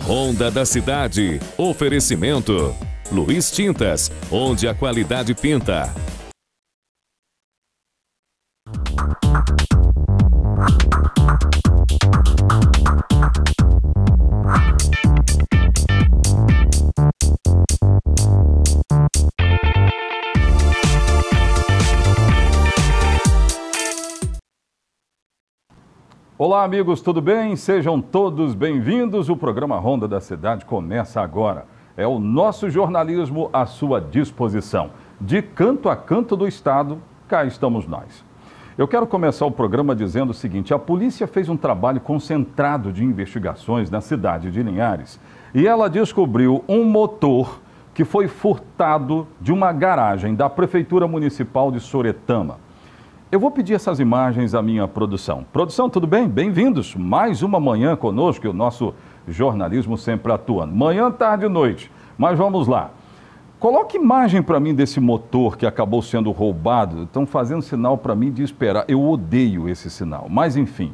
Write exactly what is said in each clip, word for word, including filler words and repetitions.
Ronda da Cidade. Oferecimento. Luiz Tintas, onde a qualidade pinta. Olá, amigos, tudo bem? Sejam todos bem-vindos. O programa Ronda da Cidade começa agora. É o nosso jornalismo à sua disposição. De canto a canto do estado, cá estamos nós. Eu quero começar o programa dizendo o seguinte: a polícia fez um trabalho concentrado de investigações na cidade de Linhares e ela descobriu um motor que foi furtado de uma garagem da Prefeitura Municipal de Soretama. Eu vou pedir essas imagens à minha produção. Produção, tudo bem? Bem-vindos. Mais uma manhã conosco, e o nosso jornalismo sempre atuando. Manhã, tarde e noite. Mas vamos lá. Coloque imagem para mim desse motor que acabou sendo roubado. Estão fazendo sinal para mim de esperar. Eu odeio esse sinal, mas enfim.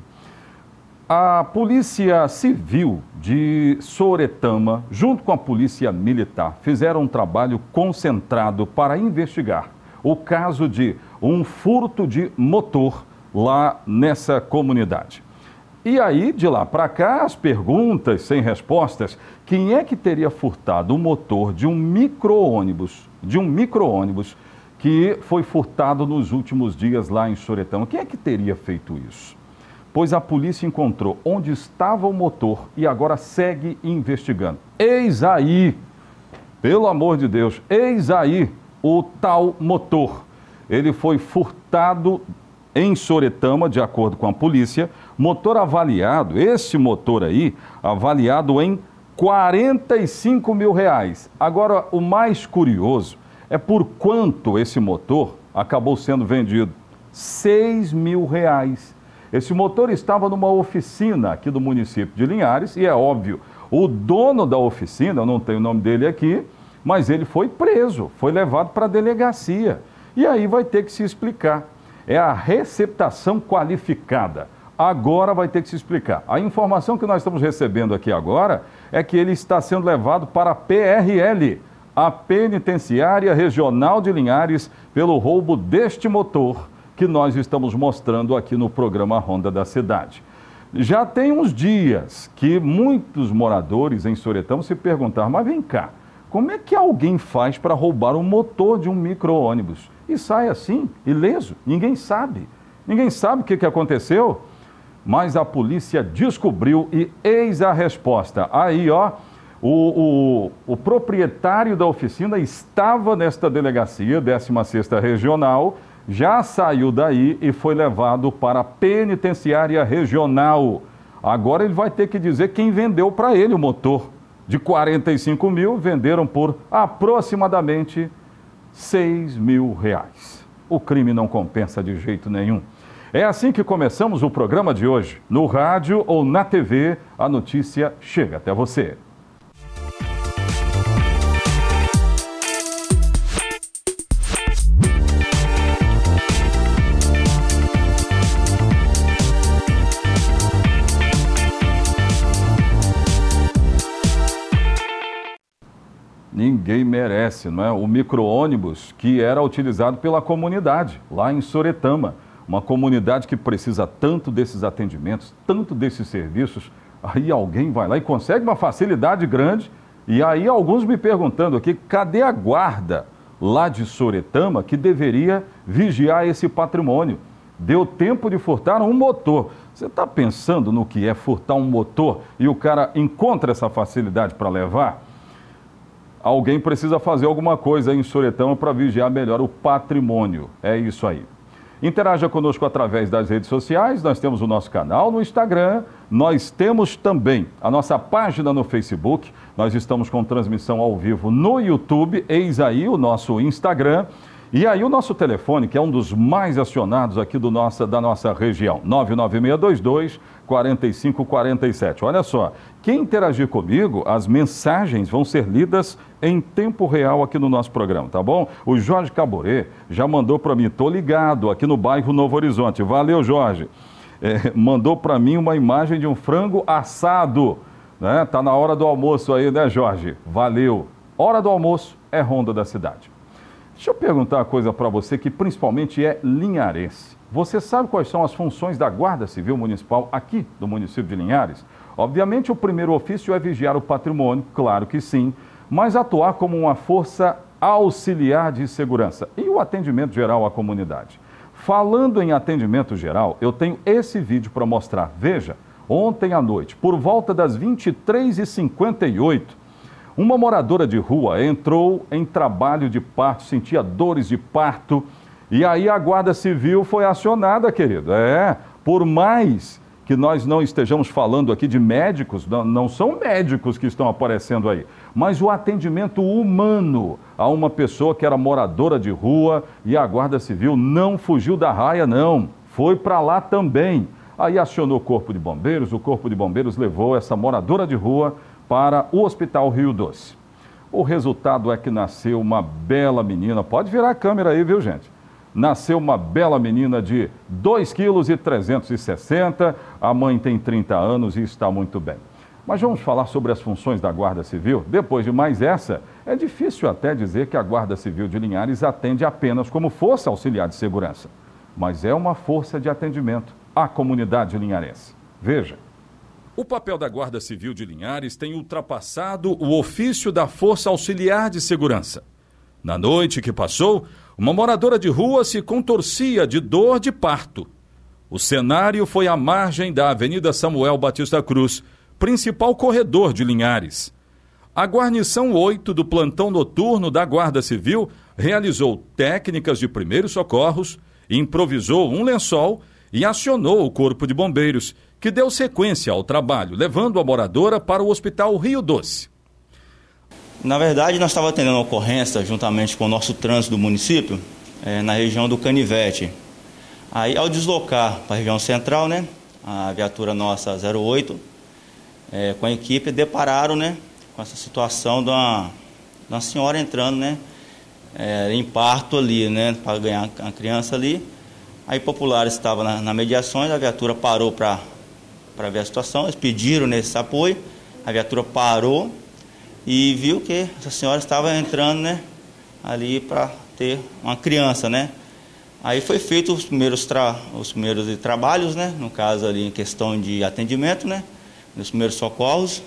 A Polícia Civil de Soretama, junto com a Polícia Militar, fizeram um trabalho concentrado para investigar o caso de um furto de motor lá nessa comunidade. E aí, de lá para cá, as perguntas sem respostas: quem é que teria furtado o motor de um micro-ônibus, de um micro-ônibus que foi furtado nos últimos dias lá em Soretama? Quem é que teria feito isso? Pois a polícia encontrou onde estava o motor e agora segue investigando. Eis aí, pelo amor de Deus, eis aí o tal motor. Ele foi furtado em Soretama, de acordo com a polícia. Motor avaliado, esse motor aí, avaliado em quarenta e cinco mil reais. Agora, o mais curioso é por quanto esse motor acabou sendo vendido. seis mil reais. Esse motor estava numa oficina aqui do município de Linhares e é óbvio, o dono da oficina, eu não tenho o nome dele aqui, mas ele foi preso, foi levado para a delegacia. E aí vai ter que se explicar. É a receptação qualificada. Agora vai ter que se explicar. A informação que nós estamos recebendo aqui agora é que ele está sendo levado para a P R L, a Penitenciária Regional de Linhares, pelo roubo deste motor que nós estamos mostrando aqui no programa Ronda da Cidade. Já tem uns dias que muitos moradores em Soretama se perguntaram: mas vem cá, como é que alguém faz para roubar um motor de um micro-ônibus? E sai assim, ileso, ninguém sabe. Ninguém sabe o que, que aconteceu, mas a polícia descobriu e eis a resposta. Aí, ó, o, o, o proprietário da oficina estava nesta delegacia, décima sexta Regional, já saiu daí e foi levado para a Penitenciária Regional. Agora ele vai ter que dizer quem vendeu para ele o motor. De quarenta e cinco mil, venderam por aproximadamente seis mil reais. O crime não compensa de jeito nenhum. É assim que começamos o programa de hoje. No rádio ou na T V, a notícia chega até você. Ninguém merece, não é? O micro-ônibus que era utilizado pela comunidade, lá em Soretama. Uma comunidade que precisa tanto desses atendimentos, tanto desses serviços. Aí alguém vai lá e consegue uma facilidade grande. E aí alguns me perguntando aqui, cadê a guarda lá de Soretama que deveria vigiar esse patrimônio? Deu tempo de furtar um motor. Você está pensando no que é furtar um motor e o cara encontra essa facilidade para levar? Alguém precisa fazer alguma coisa aí em Soretama para vigiar melhor o patrimônio. É isso aí. Interaja conosco através das redes sociais. Nós temos o nosso canal no Instagram. Nós temos também a nossa página no Facebook. Nós estamos com transmissão ao vivo no YouTube. Eis aí o nosso Instagram. E aí o nosso telefone, que é um dos mais acionados aqui do nossa, da nossa região, nove nove seis dois dois, quatro cinco quatro sete. Olha só, quem interagir comigo, as mensagens vão ser lidas em tempo real aqui no nosso programa, tá bom? O Jorge Caborê já mandou para mim, tô ligado aqui no bairro Novo Horizonte. Valeu, Jorge. É, mandou para mim uma imagem de um frango assado né? Tá na hora do almoço aí, né, Jorge? Valeu. Hora do almoço é Ronda da Cidade. Deixa eu perguntar uma coisa para você que principalmente é linharense. Você sabe quais são as funções da Guarda Civil Municipal aqui do município de Linhares? Obviamente o primeiro ofício é vigiar o patrimônio, claro que sim, mas atuar como uma força auxiliar de segurança e o atendimento geral à comunidade. Falando em atendimento geral, eu tenho esse vídeo para mostrar. Veja, ontem à noite, por volta das vinte e três e cinquenta e oito, uma moradora de rua entrou em trabalho de parto, sentia dores de parto, e aí a Guarda Civil foi acionada, querido. É, por mais que nós não estejamos falando aqui de médicos, não, não são médicos que estão aparecendo aí, mas o atendimento humano a uma pessoa que era moradora de rua, e a Guarda Civil não fugiu da raia, não, foi para lá também. Aí acionou o Corpo de Bombeiros, o Corpo de Bombeiros levou essa moradora de rua para o Hospital Rio Doce. O resultado é que nasceu uma bela menina, pode virar a câmera aí, viu, gente? Nasceu uma bela menina de dois quilos e trezentos e sessenta, a mãe tem trinta anos e está muito bem. Mas vamos falar sobre as funções da Guarda Civil? Depois de mais essa, é difícil até dizer que a Guarda Civil de Linhares atende apenas como força auxiliar de segurança, mas é uma força de atendimento à comunidade linharense. Veja. O papel da Guarda Civil de Linhares tem ultrapassado o ofício da Força Auxiliar de Segurança. Na noite que passou, uma moradora de rua se contorcia de dor de parto. O cenário foi à margem da Avenida Samuel Batista Cruz, principal corredor de Linhares. A guarnição oito do plantão noturno da Guarda Civil realizou técnicas de primeiros socorros, improvisou um lençol e acionou o Corpo de Bombeiros, que deu sequência ao trabalho, levando a moradora para o Hospital Rio Doce. Na verdade, nós estávamos atendendo a ocorrência, juntamente com o nosso trânsito do município, é, na região do Canivete. Aí, ao deslocar para a região central, né, a viatura nossa zero oito, é, com a equipe, depararam, né, com essa situação de uma, de uma senhora entrando, né, é, em parto ali, né, para ganhar a criança ali. Aí populares estavam na, na mediações, a viatura parou para para ver a situação, eles pediram nesse apoio, a viatura parou e viu que essa senhora estava entrando, né, ali para ter uma criança, né. Aí foi feito os primeiros, tra os primeiros trabalhos, né, no caso ali em questão de atendimento, né, nos primeiros socorros,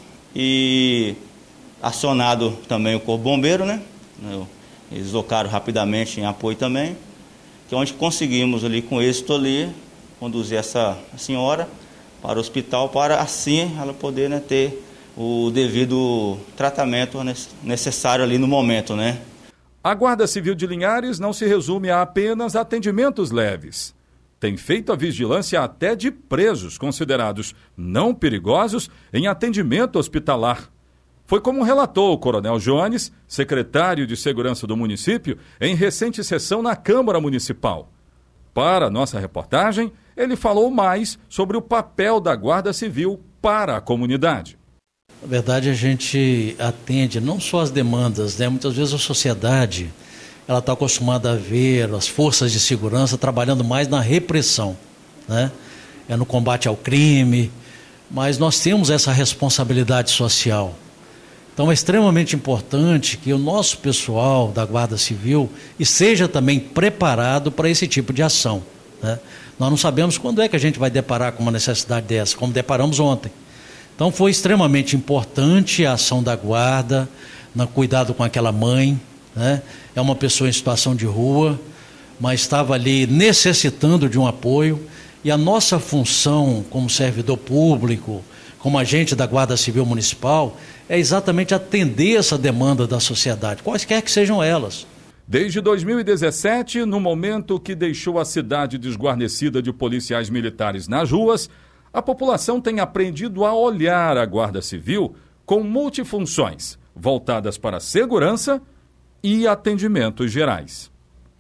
e acionado também o Corpo Bombeiro, né, eles deslocaram rapidamente em apoio também, que é onde conseguimos ali com êxito ali conduzir essa senhora para o hospital, para assim ela poder, né, ter o devido tratamento necessário ali no momento, né. A Guarda Civil de Linhares não se resume a apenas atendimentos leves. Tem feito a vigilância até de presos considerados não perigosos em atendimento hospitalar. Foi como relatou o Coronel Jones, secretário de Segurança do município, em recente sessão na Câmara Municipal. Para nossa reportagem, ele falou mais sobre o papel da Guarda Civil para a comunidade. Na verdade, a gente atende não só as demandas, né? Muitas vezes a sociedade ela está acostumada a ver as forças de segurança trabalhando mais na repressão, né? É no combate ao crime, mas nós temos essa responsabilidade social. Então é extremamente importante que o nosso pessoal da Guarda Civil esteja também preparado para esse tipo de ação, né? Nós não sabemos quando é que a gente vai deparar com uma necessidade dessa, como deparamos ontem. Então foi extremamente importante a ação da guarda, no cuidado com aquela mãe, né? É uma pessoa em situação de rua, mas estava ali necessitando de um apoio, e a nossa função como servidor público, como agente da Guarda Civil Municipal, é exatamente atender essa demanda da sociedade, quaisquer que sejam elas. Desde dois mil e dezessete, no momento que deixou a cidade desguarnecida de policiais militares nas ruas, a população tem aprendido a olhar a Guarda Civil com multifunções, voltadas para segurança e atendimentos gerais.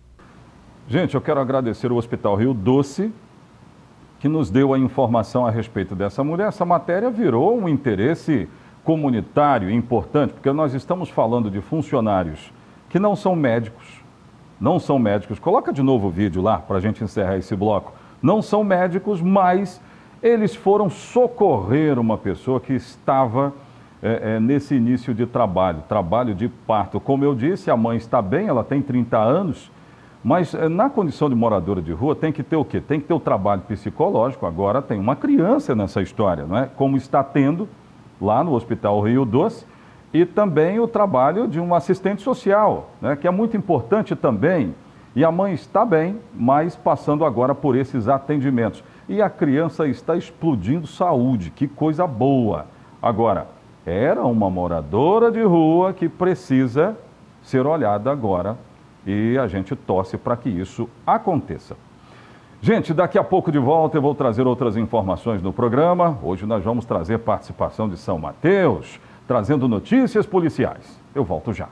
Gente, eu quero agradecer o Hospital Rio Doce, que nos deu a informação a respeito dessa mulher. Essa matéria virou um interesse comunitário importante, porque nós estamos falando de funcionários que não são médicos, não são médicos. Coloca de novo o vídeo lá para a gente encerrar esse bloco. Não são médicos, mas Eles foram socorrer uma pessoa que estava é, é, nesse início de trabalho, trabalho de parto. Como eu disse, a mãe está bem, ela tem trinta anos, mas é, na condição de moradora de rua tem que ter o quê? Tem que ter o trabalho psicológico. Agora tem uma criança nessa história, não é? Como está tendo lá no Hospital Rio Doce, e também o trabalho de um assistente social, né, que é muito importante também. E a mãe está bem, mas passando agora por esses atendimentos. E a criança está explodindo saúde, que coisa boa. Agora, era uma moradora de rua que precisa ser olhada agora e a gente torce para que isso aconteça. Gente, daqui a pouco de volta eu vou trazer outras informações no programa. Hoje nós vamos trazer participação de São Mateus, trazendo notícias policiais. Eu volto já.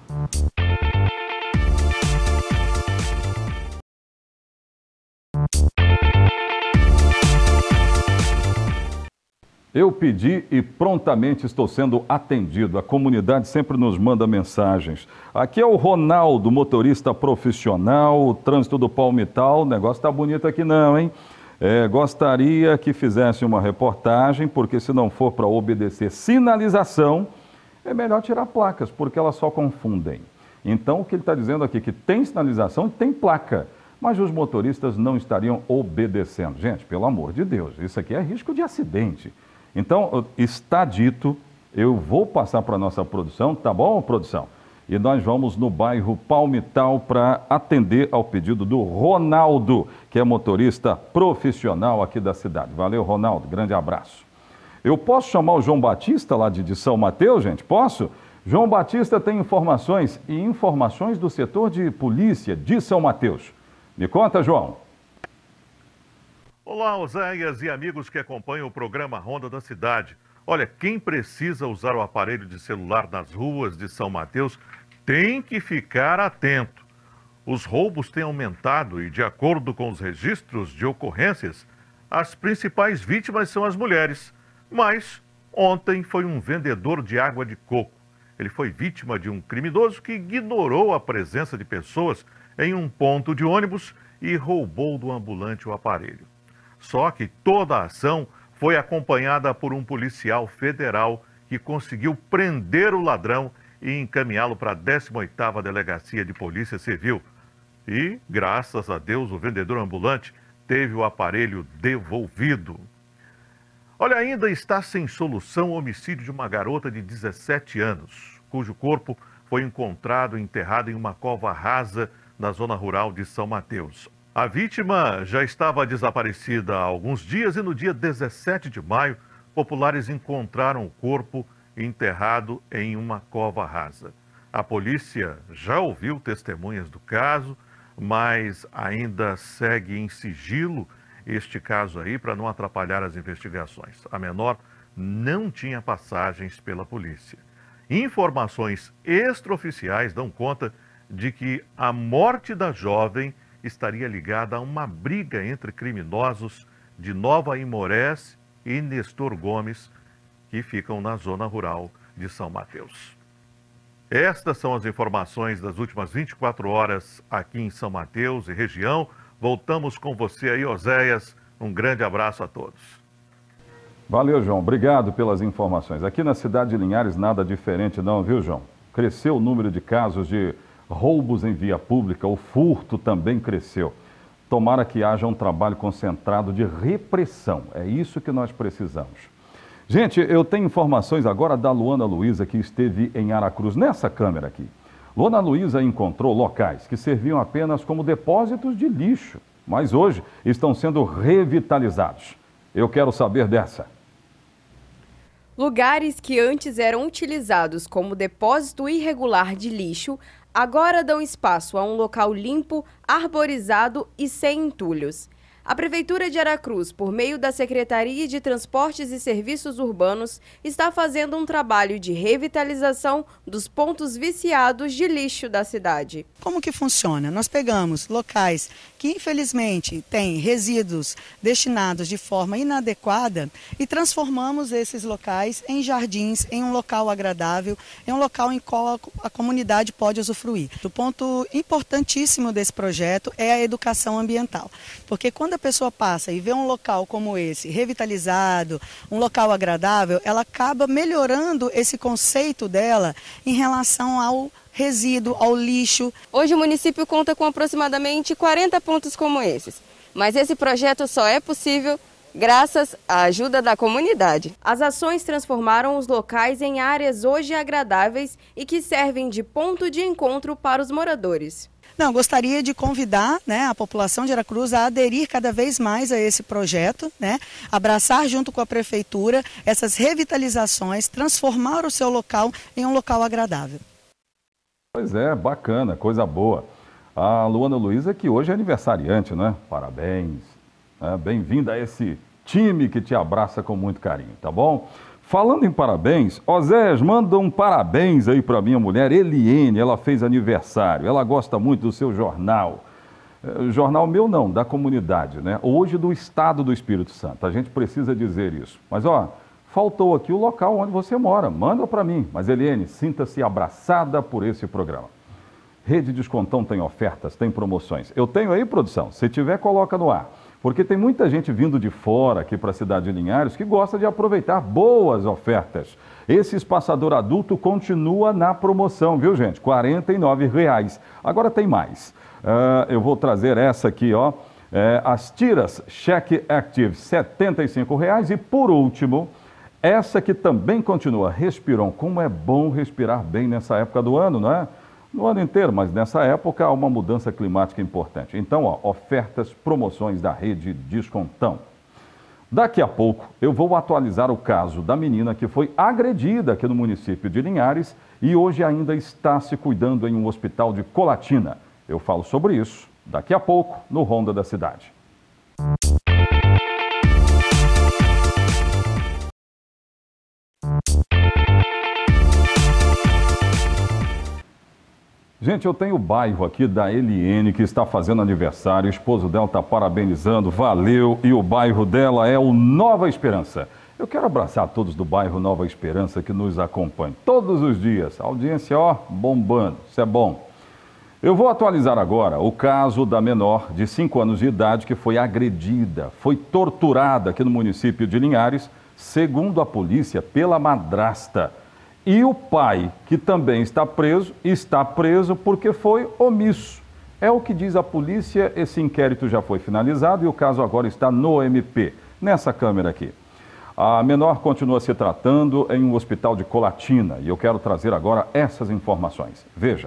Eu pedi e prontamente estou sendo atendido. A comunidade sempre nos manda mensagens. Aqui é o Ronaldo, motorista profissional, o trânsito do Palmital. O negócio está bonito aqui não, hein? É, gostaria que fizesse uma reportagem, porque se não for para obedecer sinalização, é melhor tirar placas, porque elas só confundem. Então, o que ele está dizendo aqui, que tem sinalização e tem placa, mas os motoristas não estariam obedecendo. Gente, pelo amor de Deus, isso aqui é risco de acidente. Então, está dito, eu vou passar para a nossa produção, tá bom, produção? E nós vamos no bairro Palmital para atender ao pedido do Ronaldo, que é motorista profissional aqui da cidade. Valeu, Ronaldo, grande abraço. Eu posso chamar o João Batista lá de, de São Mateus, gente? Posso? João Batista tem informações e informações do setor de polícia de São Mateus. Me conta, João. Olá, Oséias e amigos que acompanham o programa Ronda da Cidade. Olha, quem precisa usar o aparelho de celular nas ruas de São Mateus tem que ficar atento. Os roubos têm aumentado e, de acordo com os registros de ocorrências, as principais vítimas são as mulheres. Mas ontem foi um vendedor de água de coco. Ele foi vítima de um criminoso que ignorou a presença de pessoas em um ponto de ônibus e roubou do ambulante o aparelho. Só que toda a ação foi acompanhada por um policial federal que conseguiu prender o ladrão e encaminhá-lo para a décima oitava Delegacia de Polícia Civil. E, graças a Deus, o vendedor ambulante teve o aparelho devolvido. Olha, ainda está sem solução o homicídio de uma garota de dezessete anos, cujo corpo foi encontrado enterrado em uma cova rasa na zona rural de São Mateus. A vítima já estava desaparecida há alguns dias e no dia dezessete de maio, populares encontraram o corpo enterrado em uma cova rasa. A polícia já ouviu testemunhas do caso, mas ainda segue em sigilo este caso aí para não atrapalhar as investigações. A menor não tinha passagens pela polícia. Informações extraoficiais dão conta de que a morte da jovem estaria ligada a uma briga entre criminosos de Nova Imorés e Nestor Gomes, que ficam na zona rural de São Mateus. Estas são as informações das últimas vinte e quatro horas aqui em São Mateus e região. Voltamos com você aí, Oséias. Um grande abraço a todos. Valeu, João. Obrigado pelas informações. Aqui na cidade de Linhares, nada diferente não, viu, João? Cresceu o número de casos de roubos em via pública, o furto também cresceu. Tomara que haja um trabalho concentrado de repressão. É isso que nós precisamos. Gente, eu tenho informações agora da Luana Luiza, que esteve em Aracruz, nessa câmera aqui. Luana Luiza encontrou locais que serviam apenas como depósitos de lixo, mas hoje estão sendo revitalizados. Eu quero saber dessa. Lugares que antes eram utilizados como depósito irregular de lixo, agora dão espaço a um local limpo, arborizado e sem entulhos. A Prefeitura de Aracruz, por meio da Secretaria de Transportes e Serviços Urbanos, está fazendo um trabalho de revitalização dos pontos viciados de lixo da cidade. Como que funciona? Nós pegamos locais que infelizmente têm resíduos destinados de forma inadequada e transformamos esses locais em jardins, em um local agradável, em um local em qual a comunidade pode usufruir. O ponto importantíssimo desse projeto é a educação ambiental, porque quando quando a pessoa passa e vê um local como esse, revitalizado, um local agradável, ela acaba melhorando esse conceito dela em relação ao resíduo, ao lixo. Hoje o município conta com aproximadamente quarenta pontos como esses, mas esse projeto só é possível graças à ajuda da comunidade. As ações transformaram os locais em áreas hoje agradáveis e que servem de ponto de encontro para os moradores. Não, gostaria de convidar, né, a população de Aracruz a aderir cada vez mais a esse projeto, né, abraçar junto com a prefeitura essas revitalizações, transformar o seu local em um local agradável. Pois é, bacana, coisa boa. A Luana Luiza, que hoje é aniversariante, né? Parabéns. É, bem-vinda a esse time que te abraça com muito carinho, tá bom? Falando em parabéns, Osés, manda um parabéns aí para minha mulher Eliene, ela fez aniversário, ela gosta muito do seu jornal. É, jornal meu não, da comunidade, né? Hoje do Estado do Espírito Santo, a gente precisa dizer isso. Mas ó, faltou aqui o local onde você mora, manda para mim. Mas Eliene, sinta-se abraçada por esse programa. Rede Descontão tem ofertas, tem promoções. Eu tenho aí, produção, se tiver, coloca no ar. Porque tem muita gente vindo de fora aqui para a cidade de Linhares que gosta de aproveitar boas ofertas. Esse espaçador adulto continua na promoção, viu, gente? quarenta e nove reais. Agora tem mais. Uh, eu vou trazer essa aqui, ó. É, as tiras Check Active, setenta e cinco reais. E por último, essa que também continua, Respiron. Como é bom respirar bem nessa época do ano, não é? No ano inteiro, mas nessa época há uma mudança climática importante. Então, ó, ofertas, promoções da Rede Descontão. Daqui a pouco eu vou atualizar o caso da menina que foi agredida aqui no município de Linhares e hoje ainda está se cuidando em um hospital de Colatina. Eu falo sobre isso daqui a pouco no Ronda da Cidade. Gente, eu tenho o bairro aqui da Eliene, que está fazendo aniversário, o esposo dela está parabenizando, valeu, e o bairro dela é o Nova Esperança. Eu quero abraçar todos do bairro Nova Esperança que nos acompanham todos os dias. A audiência, ó, bombando, isso é bom. Eu vou atualizar agora o caso da menor de cinco anos de idade que foi agredida, foi torturada aqui no município de Linhares, segundo a polícia, pela madrasta. E o pai, que também está preso, está preso porque foi omisso. É o que diz a polícia, esse inquérito já foi finalizado e o caso agora está no M P, nessa câmera aqui. A menor continua se tratando em um hospital de Colatina e eu quero trazer agora essas informações. Veja.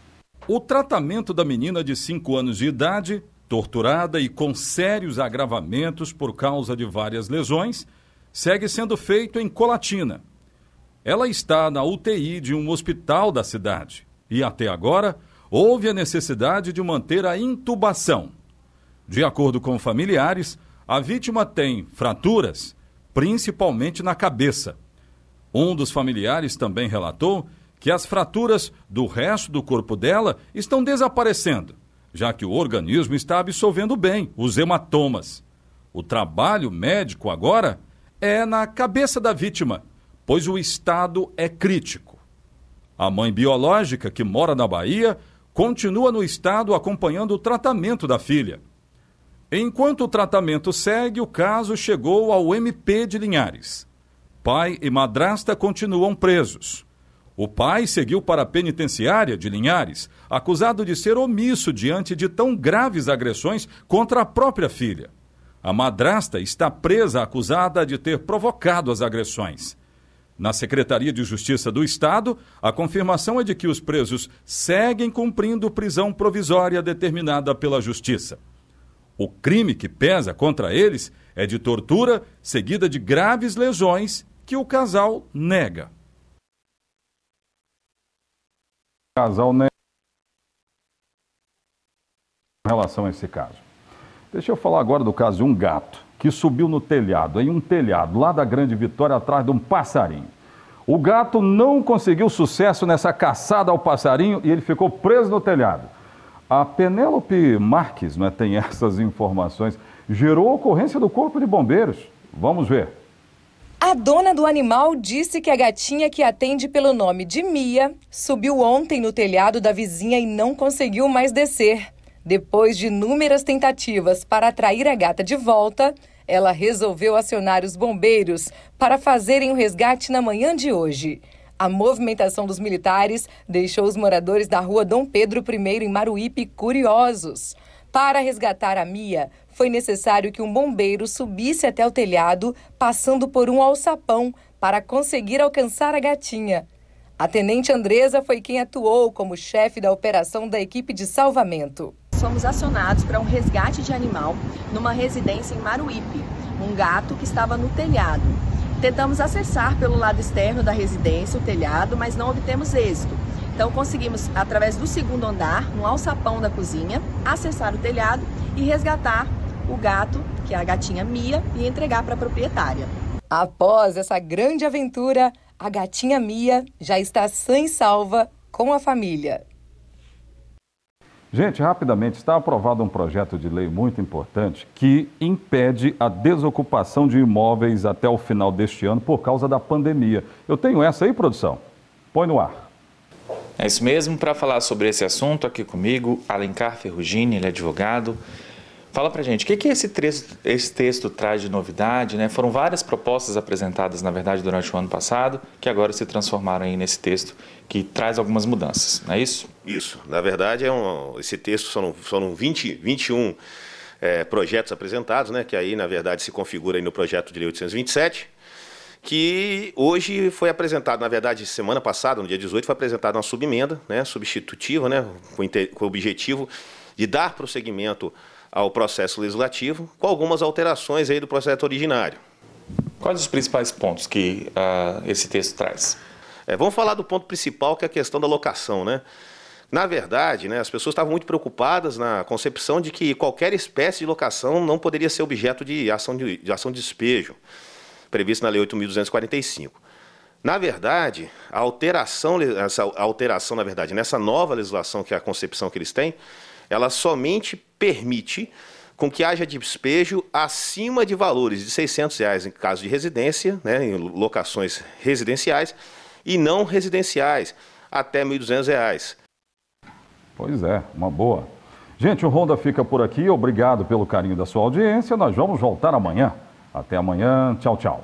O tratamento da menina de cinco anos de idade, torturada e com sérios agravamentos por causa de várias lesões, segue sendo feito em Colatina. Ela está na U T I de um hospital da cidade e, até agora, houve a necessidade de manter a intubação. De acordo com familiares, a vítima tem fraturas, principalmente na cabeça. Um dos familiares também relatou que as fraturas do resto do corpo dela estão desaparecendo, já que o organismo está absorvendo bem os hematomas. O trabalho médico agora é na cabeça da vítima, pois o estado é crítico. A mãe biológica, que mora na Bahia, continua no estado acompanhando o tratamento da filha. Enquanto o tratamento segue, o caso chegou ao M P de Linhares. Pai e madrasta continuam presos. O pai seguiu para a penitenciária de Linhares, acusado de ser omisso diante de tão graves agressões contra a própria filha. A madrasta está presa acusada de ter provocado as agressões. Na Secretaria de Justiça do Estado, a confirmação é de que os presos seguem cumprindo prisão provisória determinada pela Justiça. O crime que pesa contra eles é de tortura seguida de graves lesões que o casal nega. O casal nega em relação a esse caso. Deixa eu falar agora do caso de um gato que subiu no telhado, em um telhado lá da Grande Vitória, atrás de um passarinho. O gato não conseguiu sucesso nessa caçada ao passarinho e ele ficou preso no telhado. A Penélope Marques, né, tem essas informações, gerou ocorrência do Corpo de Bombeiros. Vamos ver. A dona do animal disse que a gatinha, que atende pelo nome de Mia, subiu ontem no telhado da vizinha e não conseguiu mais descer. Depois de inúmeras tentativas para atrair a gata de volta, ela resolveu acionar os bombeiros para fazerem o resgate na manhã de hoje. A movimentação dos militares deixou os moradores da rua Dom Pedro I, em Maruípe, curiosos. Para resgatar a Mia, foi necessário que um bombeiro subisse até o telhado, passando por um alçapão, para conseguir alcançar a gatinha. A tenente Andresa foi quem atuou como chefe da operação da equipe de salvamento. Fomos acionados para um resgate de animal numa residência em Maruípe, um gato que estava no telhado. Tentamos acessar pelo lado externo da residência o telhado, mas não obtemos êxito. Então conseguimos, através do segundo andar, no alçapão da cozinha, acessar o telhado e resgatar o gato, que é a gatinha Mia, e entregar para a proprietária. Após essa grande aventura, a gatinha Mia já está sã e salva com a família. Gente, rapidamente, está aprovado um projeto de lei muito importante que impede a desocupação de imóveis até o final deste ano por causa da pandemia. Eu tenho essa aí, produção? Põe no ar. É isso mesmo. Para falar sobre esse assunto, aqui comigo, Alencar Ferrugini, ele é advogado. Fala pra gente, o que, que esse, texto, esse texto traz de novidade, né? Foram várias propostas apresentadas, na verdade, durante o ano passado, que agora se transformaram aí nesse texto que traz algumas mudanças, não é isso? Isso. Na verdade, é um, esse texto são, são vinte, vinte e um é, projetos apresentados, né? Que aí, na verdade, se configura aí no projeto de lei oitocentos e vinte e sete, que hoje foi apresentado, na verdade, semana passada, no dia dezoito, foi apresentada uma subemenda, né? Substitutiva, né? Com, com o objetivo de dar prosseguimento ao processo legislativo, com algumas alterações aí do processo originário. Quais os principais pontos que uh, esse texto traz? É, vamos falar do ponto principal, que é a questão da locação, né? Na verdade, né, as pessoas estavam muito preocupadas na concepção de que qualquer espécie de locação não poderia ser objeto de ação de, de, ação de despejo, previsto na Lei oito mil duzentos e quarenta e cinco. Na verdade, a alteração, essa alteração, na verdade, nessa nova legislação, que é a concepção que eles têm, ela somente permite com que haja despejo acima de valores de seiscentos reais em caso de residência, né, em locações residenciais, e não residenciais, até mil e duzentos reais. Pois é, uma boa. Gente, o Ronda fica por aqui. Obrigado pelo carinho da sua audiência. Nós vamos voltar amanhã. Até amanhã. Tchau, tchau.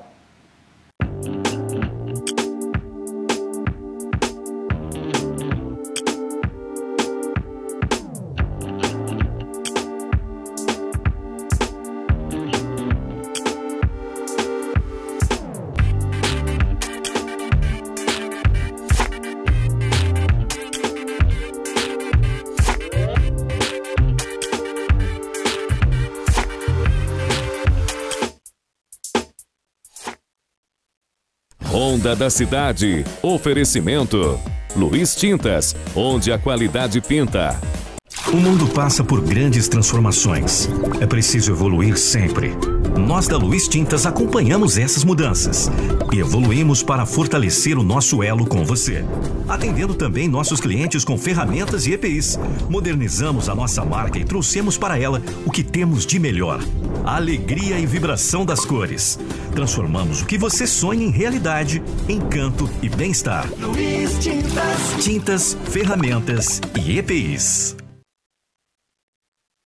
Ronda da Cidade. Oferecimento Luiz Tintas, onde a qualidade pinta. O mundo passa por grandes transformações. É preciso evoluir sempre. Nós da Luiz Tintas acompanhamos essas mudanças e evoluímos para fortalecer o nosso elo com você, atendendo também nossos clientes com ferramentas e E P Is. Modernizamos a nossa marca e trouxemos para ela o que temos de melhor: a alegria e vibração das cores. Transformamos o que você sonha em realidade, encanto e bem-estar. Luiz Tintas. Tintas, ferramentas e E P Is.